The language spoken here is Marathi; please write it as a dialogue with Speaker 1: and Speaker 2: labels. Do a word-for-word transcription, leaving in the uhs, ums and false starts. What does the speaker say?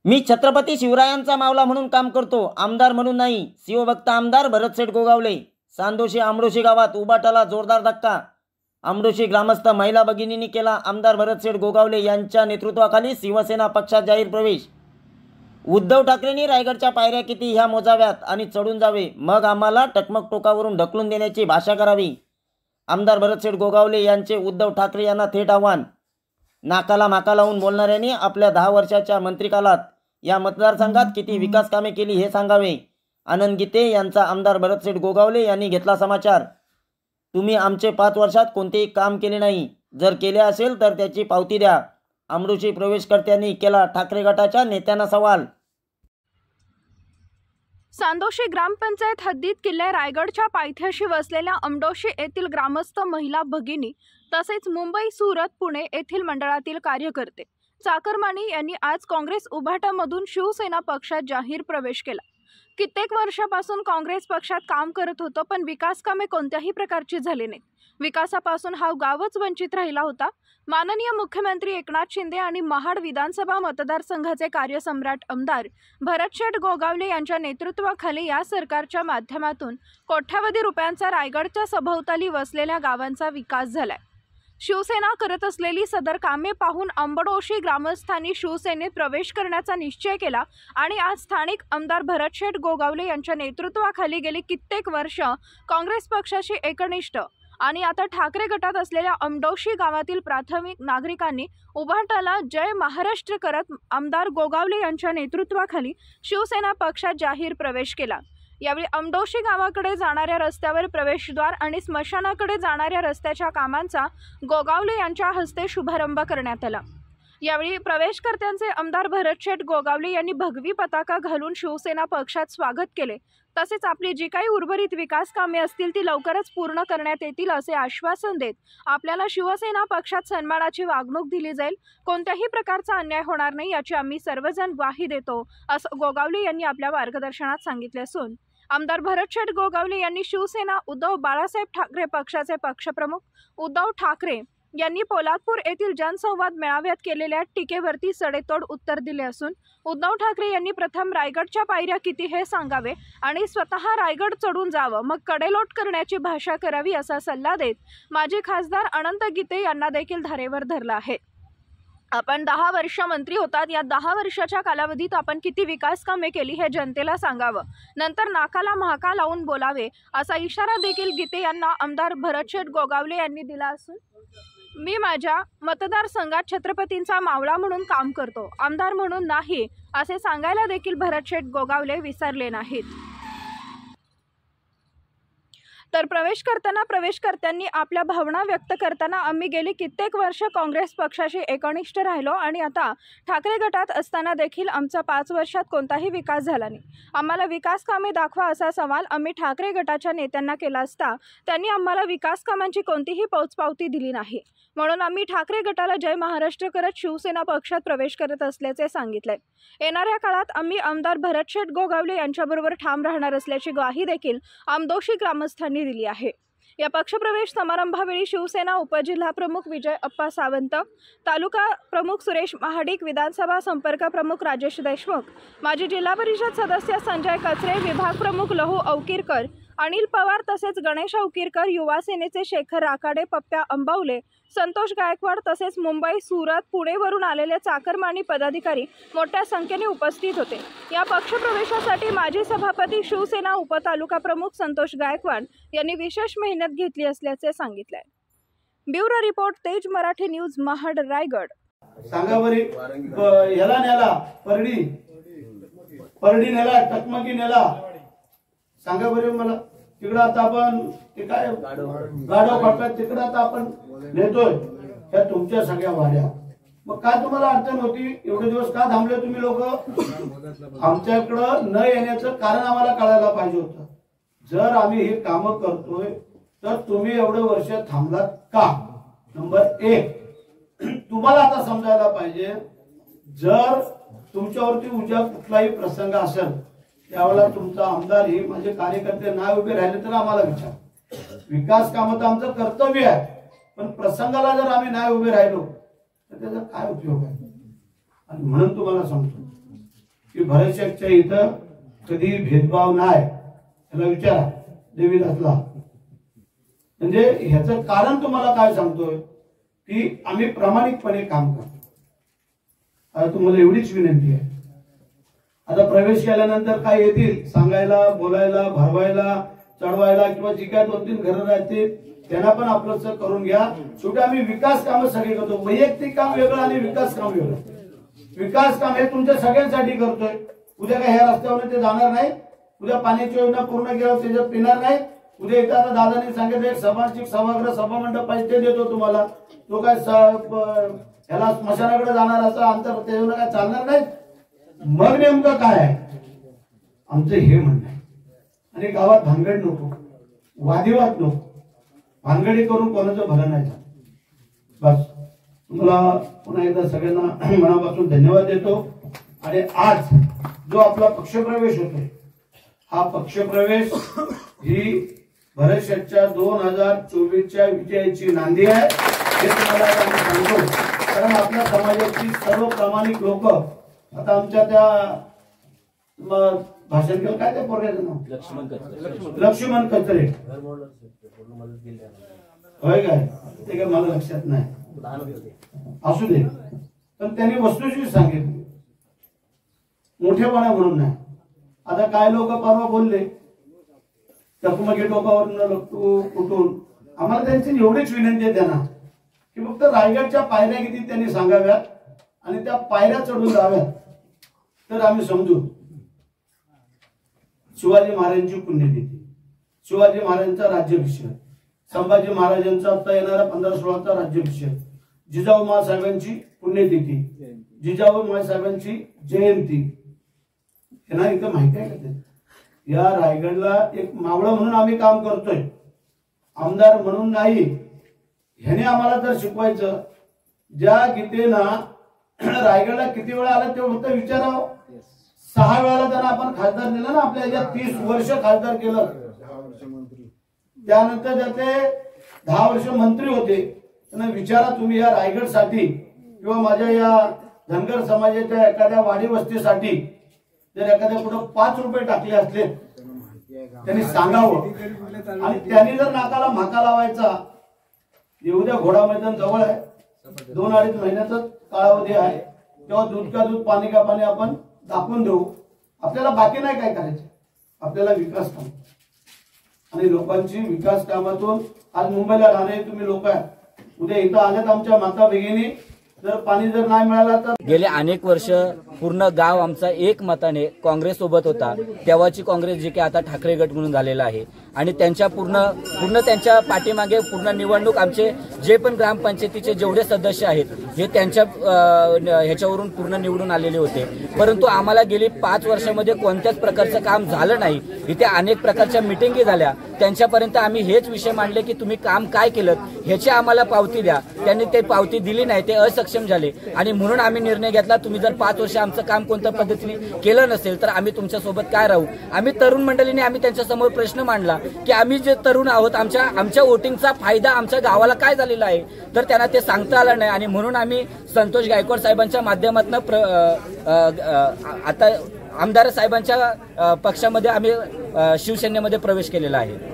Speaker 1: मी छत्रपती शिवरायांचा मावला म्हणून काम करतो, आमदार म्हणून नाही. शिवभक्त आमदार भरतशेठ गोगावले. सांदोशी आमडोशी गावात उबाटाला जोरदार धक्का. आमडोशी ग्रामस्थ महिला भगिनींनी केला आमदार भरतशेठ गोगावले यांच्या नेतृत्वाखाली शिवसेना पक्षात जाहीर प्रवेश. उद्धव ठाकरेंनी रायगडच्या पायऱ्या किती ह्या मोजाव्यात आणि चढून जावे, मग आम्हाला टकमक टोकावरून ढकलून देण्याची भाषा करावी. आमदार भरतशेठ गोगावले यांचे उद्धव ठाकरे यांना थेट आव्हान. नाकाला माका लावून बोलणाऱ्यांनी आपल्या दहा वर्षाच्या मंत्रिकालात या मतदारसंघात किती विकास कामे केली हे सांगावे. आनंद गीते यांचा आमदार भरतशेठ गोगावले यांनी घेतला समाचार. तुम्ही आमचे पाच वर्षात कोणतेही काम केले नाही, जर केले असेल तर त्याची पावती द्या. आमडोशी प्रवेशकर्त्यांनी केला ठाकरे गटाच्या नेत्यांना सवाल.
Speaker 2: सांदोशी ग्रामपंचायत हद्दीत किल्ले रायगडच्या पायथ्याशी वसलेल्या आमडोशी येथील ग्रामस्थ महिला भगिनी तसेच मुंबई, सुरत, पुणे येथील मंडळातील कार्यकर्ते चाकरमानी यांनी आज काँग्रेस उभाटामधून शिवसेना पक्षात जाहीर प्रवेश केला. कित्येक वर्षापासून काँग्रेस पक्षात काम करत होतो, पण विकास कामे कोणत्याही प्रकारची झाली नाहीत. विकासापासून हा गावच वंचित राहिला होता. माननीय मुख्यमंत्री एकनाथ शिंदे आणि महाड विधानसभा मतदारसंघाचे कार्यसम्राट आमदार भरतशेठ गोगावले यांच्या नेतृत्वाखाली या सरकारच्या माध्यमातून कोट्यावधी रुपयांचा रायगडच्या सभोवताली वसलेल्या गावांचा विकास झालाय. शिवसेना करत असलेली सदर कामे पाहून आंबडोशी ग्रामस्थांनी शिवसेनेत प्रवेश करण्याचा निश्चय केला आणि आज स्थानिक आमदार भरतशेठ गोगावले यांच्या नेतृत्वाखाली गेली कित्येक वर्ष काँग्रेस पक्षाशी एकनिष्ठ आणि आता ठाकरे गटात असलेल्या आमडोशी गावातील प्राथमिक नागरिकांनी उभाटाला जय महाराष्ट्र करत आमदार गोगावले यांच्या नेतृत्वाखाली शिवसेना पक्षात जाहीर प्रवेश केला. यावेळी आमडोशी गावाकडे जाणाऱ्या रस्त्यावर प्रवेशद्वार आणि स्मशानाकडे जाणाऱ्या रस्त्याच्या कामांचा गोगावले यांच्या हस्ते शुभारंभ करण्यात आला. यावेळी प्रवेशकर्त्यांचे आमदार भरतशेठ गोगावले यांनी भगवी पताका घालून शिवसेना पक्षात स्वागत केले. तसेच आपली जी काही उर्वरित विकास कामे असतील ती लवकरच पूर्ण करण्यात येतील असे आश्वासन देत आपल्याला शिवसेना पक्षात सन्मानाची वागणूक दिली जाईल, कोणत्याही प्रकारचा अन्याय होणार नाही याची आम्ही सर्वजण ग्वाही देतो असं गोगावले यांनी आपल्या मार्गदर्शनात सांगितले असून आमदार भरतशेठ गोगावले यांनी शिवसेना उद्धव बाळासाहेब ठाकरे पक्षाचे पक्षप्रमुख उद्धव ठाकरे यांनी पोलादपूर येथील जनसंवाद मेळाव्यात केलेल्या टीकेवरती सडेतोड उत्तर दिले असून उद्धव ठाकरे यांनी प्रथम रायगडच्या पायऱ्या किती हे सांगावे आणि स्वतः रायगड चढून जावं, मग कडेलोट करण्याची भाषा करावी असा सल्ला देत माजी खासदार अनंत गीते यांना देखील धारेवर धरला आहे. आपण दहा वर्ष मंत्री होतात, या दहा वर्षाच्या कालावधीत आपण किती विकास कामे केली हे जनतेला सांगावं, नंतर नाकाला महाका लावून बोलावे असा इशारा देखील गीते यांना आमदार भरतशेठ गोगावले यांनी दिला असून मी माझ्या मतदारसंघात छत्रपतींचा मावळा म्हणून काम करतो, आमदार म्हणून नाही असे सांगायला देखील भरतशेठ गोगावले विसरले नाहीत. तर प्रवेश करताना प्रवेशकर्त्यांनी आपल्या भावना व्यक्त करताना आम्ही गेली कित्येक वर्ष काँग्रेस पक्षाशी एकनिष्ठ राहिलो आणि आता ठाकरे गटात असताना देखील आमचा पाच वर्षात कोणताही विकास झाला नाही. आम्हाला विकास कामे दाखवा असा सवाल आम्ही ठाकरे गटाच्या नेत्यांना केला असता त्यांनी आम्हाला विकास कामांची कोणतीही पोचपावती दिली नाही. म्हणून आम्ही ठाकरे गटाला जय महाराष्ट्र करत शिवसेना पक्षात प्रवेश करत असल्याचे सांगितले. येणाऱ्या काळात आम्ही आमदार भरतशेठ गोगावले यांच्याबरोबर ठाम राहणार असल्याची ग्वाही देखील आमडोशी ग्रामस्थांनी दिली आहे. या पक्षप्रवेश समारंभावेळी शिवसेना उपजिल्हा प्रमुख विजय अप्पा सावंत, तालुका प्रमुख सुरेश महाडिक, विधानसभा संपर्क प्रमुख राजेश देशमुख, माजी जिल्हा परिषद सदस्य संजय कचरे, विभाग प्रमुख लहू अवकीरकर, अनिल पवार तसेच गणेश अवकीरकर, युवा सेनेचे शेखर राखाडे, पप्प्या अंबावले, संतोष गायकवाड तसेच मुंबई, सुरत, पुणेवरून आलेले चाकरमानी पदाधिकारी मोठ्या संख्येने उपस्थित होते. या पक्षप्रवेशासाठी माजी सभापती शिवसेना उपतालुका प्रमुख संतोष गायकवाड यांनी विशेष मेहनत घेतली असल्याचे सांगितले. ब्युरो रिपोर्ट, तेज मराठी न्यूज, महाड, रायगड.
Speaker 3: सांगा बरी याला नेला परडी परडी नेला टकमकी नेला सांगा बरे मला. तिकडं आता आपण ते काय गाडव फाटतात तिकडं आता आपण नेतोय ह्या तुमच्या सगळ्या वाड्या. मग काय तुम्हाला अडचण होती? एवढे दिवस का थांबले तुम्ही लोक? आमच्याकडं न येण्याचं कारण आम्हाला कळायला पाहिजे होतं. जर आम्ही हे काम करतोय तर तुम्ही एवढे वर्ष थांबलात का? नंबर एक, तुम्हाला आता समजायला पाहिजे जर तुमच्यावरती उद्या कुठलाही प्रसंग असेल त्यावेळेला तुमचा आमदार ही म्हणजे कार्यकर्ते नाही उभे राहिले तर आम्हाला विचार. विकास कामं तर आमचं कर्तव्य आहे, पण प्रसंगाला जर आम्ही नाही उभे राहिलो तर त्याचा काय उपयोग आहे? आणि म्हणून तुम्हाला सांगतो की भरत शेठच्या इथं कधी भेदभाव नाही, त्याला विचारा देवीदासला. म्हणजे ह्याचं कारण तुम्हाला काय सांगतोय की आम्ही प्रामाणिकपणे काम करतो. आता तुम्हाला एवढीच विनंती आहे, आता प्रवेश केल्यानंतर काय येतील सांगायला, बोलायला, भरवायला, चढवायला किंवा जी काय दोन तीन घरं राहतील त्यांना पण आपलं करून घ्या. शेवटी आम्ही विकास कामं सगळे करतो. वैयक्तिक काम वेगळं आणि विकास काम वेगळं. विकास काम हे तुमच्या सगळ्यांसाठी करतोय. उद्या काय ह्या रस्त्यावर ते जाणार नाही, उद्या पाण्याची योजना पूर्ण केल्यावर त्याच्यात पिणार नाही. उद्या इथं आता दादांनी सांगितलं एक सभाशिक सभागृह सभामंडप पैसे देतो तुम्हाला, तो काय ह्याला स्मशानाकडे जाणार असं अंतर त्याच्यावर काय चालणार नाही. मग नेमकं काय आहे आमचं हे म्हणणं आहे. आणि गावात भानगड नको, वादिवाद नको, भानगडी करून कोणाचं भलं नाही झालं. बस तुम्हाला पुन्हा एकदा सगळ्यांना मनापासून धन्यवाद देतो. आणि आज जो आपला पक्षप्रवेश होतोय हा पक्षप्रवेश ही भरत शेठच्या दोन हजार चोवीसच्या विजयाची नांदी आहे हे तुम्हाला आम्ही सांगतो. कारण आपल्या समाजाची सर्व प्रामाणिक लोक आता आमच्या त्या भाषण केलं काय त्या पोराचं नाव लक्ष्मण कचरे लक्ष्मण कचरे होय काय ते काय मला लक्षात नाही असू दे, पण त्यांनी वस्तुस्थिती सांगितली मोठेपणा म्हणून नाही. आता काय लोक परवा बोलले टकमकी टोकावरून कुठून, आम्हाला त्यांची एवढीच विनंती आहे त्यांना की फक्त रायगडच्या पायऱ्या किती त्यांनी सांगाव्यात आणि त्या पायऱ्या चढून जाव्यात तर आम्ही समजू. शिवाजी महाराजांची पुण्यतिथी, शिवाजी महाराजांचा राज्याभिषेक, संभाजी महाराजांचा आता येणारा पंधरा सोळाचा राज्याभिषेक, जिजाऊ मासाहेबांची पुण्यतिथी, जिजाऊ मासाहेबांची जयंती, त्यांना इथं माहिती आहे का? या रायगडला एक मावळा म्हणून आम्ही काम करतोय, आमदार म्हणून नाही. ह्याने आम्हाला जर शिकवायचं ज्या गीतेनं रायगडला किती वेळा आला तेवढं फक्त विचारावं. सहा वेळाला त्यांना आपण खासदार दिलं ना, आपल्या याच्यात तीस वर्ष खासदार केलं, त्यानंतर त्याचे दहा वर्ष मंत्री होते. त्यांना विचारा तुम्ही या रायगडसाठी किंवा माझ्या या धनगर समाजाच्या एखाद्या वाडी वस्तीसाठी जर एखाद्या कुठं पाच रुपये टाकले असले त्यांनी सांगावं. आणि त्यांनी जर नाकाला म्हाका लावायचा, उद्या घोडा मैदान जवळ आहे, दोन अडीच महिन्याचा कालावधी आहे, तेव्हा दूध का दूध पाणी का पाणी आपण दाखवून देऊ. आपल्याला बाकी नाही काय करायचं, आपल्याला विकास काम आणि लोकांची विकास कामातून. आज मुंबईला राहणारे तुम्ही लोक आहे, उद्या इथं आल्यात आमच्या माता भगिनी, जर पाणी जर नाही मिळालं तर
Speaker 4: गेले अनेक वर्ष पूर्ण गाव आमचा एक मताने काँग्रेस सोबत होता. तेव्हाची काँग्रेस जी काही आता ठाकरे गट म्हणून झालेला आहे आणि त्यांच्या पूर्ण पूर्ण त्यांच्या पाठीमागे पूर्ण निवडणूक आमचे जे पण ग्रामपंचायतीचे जेवढे सदस्य आहेत हे त्यांच्या ह्याच्यावरून पूर्ण निवडून आलेले होते. परंतु आम्हाला गेली पाच वर्षामध्ये कोणत्याच प्रकारचं काम झालं नाही. इथे अनेक प्रकारच्या मिटिंगी झाल्या, त्यांच्यापर्यंत आम्ही हेच विषय मांडले की तुम्ही काम काय केलं ह्याची आम्हाला पावती द्या. त्यांनी ते पावती दिली नाही, ते असक्षम झाले आणि म्हणून आम्ही निर्णय घेतला तुम्ही जर पाच वर्ष आमचं काम कोणत्या पद्धतीने केलं नसेल तर आम्ही तुमच्या सोबत काय राहू. आम्ही तरुण मंडळीने आम्ही त्यांच्या समोर प्रश्न मांडला की आम्ही जे तरुण आहोत आमच्या आमच्या वोटिंगचा फायदा आमच्या गावाला काय झालेला आहे, तर त्यांना ते सांगता आलं नाही. आणि म्हणून आम्ही संतोष गायकवाड साहेबांच्या माध्यमातून आता आमदार साहेबांच्या पक्षामध्ये आम्ही शिवसेनेमध्ये प्रवेश केलेला आहे.